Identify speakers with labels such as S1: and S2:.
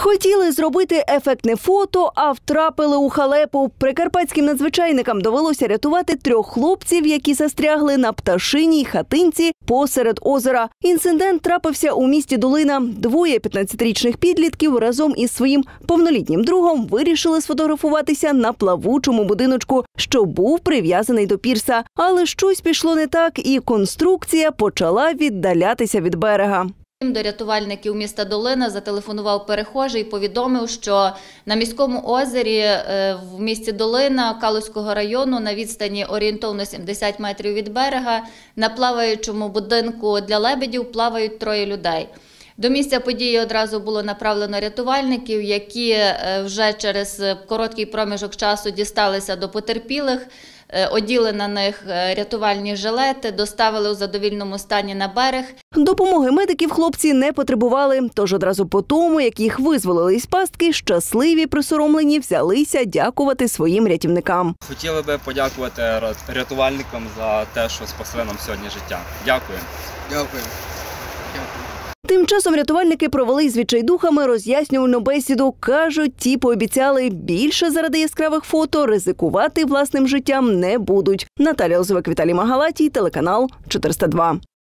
S1: Хотіли зробити ефектне фото, а втрапили у халепу. Прикарпатським надзвичайникам довелося рятувати 3 хлопців, які застрягли на пташиній хатинці посеред озера. Інцидент трапився у місті Долина. 2 15-річних підлітків разом із своїм повнолітнім другом вирішили сфотографуватися на плавучому будиночку, що був прив'язаний до пірса. Але щось пішло не так, і конструкція почала віддалятися від берега.
S2: До рятувальників міста Долина зателефонував перехожий і повідомив, що на міському озері в місті Долина Калузького району на відстані орієнтовно 70 метрів від берега на плаваючому будинку для лебедів плавають 3 людей. До місця події одразу було направлено рятувальників, які вже через короткий проміжок часу дісталися до потерпілих, оділи на них рятувальні жилети, доставили у задовільному стані на берег.
S1: Допомоги медиків хлопці не потребували, тож одразу по тому, як їх визволили із пастки, щасливі присоромлені взялися дякувати своїм рятівникам.
S3: Хотіли би подякувати рятувальникам за те, що спасли нам сьогодні життя. Дякую.
S4: Дякую.
S1: Тим часом рятувальники провели з відчайдухами роз'яснювальну бесіду. Кажуть, ті пообіцяли більше заради яскравих фото ризикувати власним життям не будуть. Наталія Лозовик, Віталій Магалатій, телеканал 402.